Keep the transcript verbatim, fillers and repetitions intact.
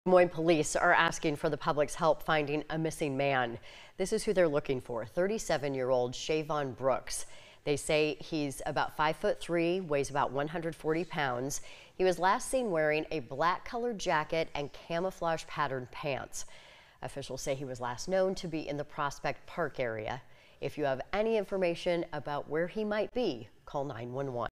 Moines police are asking for the public's help finding a missing man. This is who they're looking for, thirty-seven-year-old Shavon. They say he's about five foot three, weighs about one hundred forty pounds. He was last seen wearing a black colored jacket and camouflage patterned pants. Officials say he was last known to be in the Prospect Park area. If you have any information about where he might be, call nine one one.